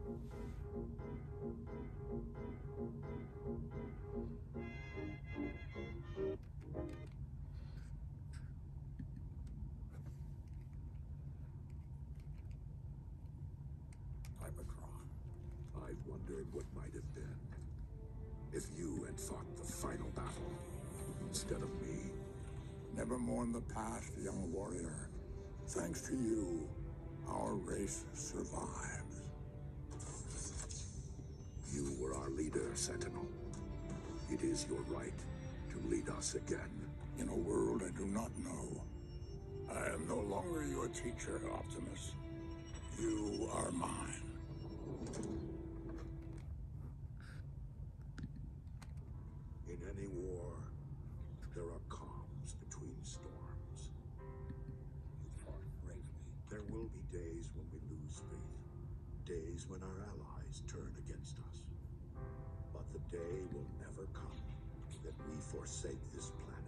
Hypertron, I've wondered what might have been if you had fought the final battle instead of me. Never mourn the past, young warrior. Thanks to you, our race survives. You were our leader, Sentinel. It is your right to lead us again. In a world I do not know, I am no longer your teacher, Optimus. You are mine. In any war, there are calms between storms. You fought bravely. There will be days when we lose faith. Days when our allies turn against us. But the day will never come that we forsake this planet.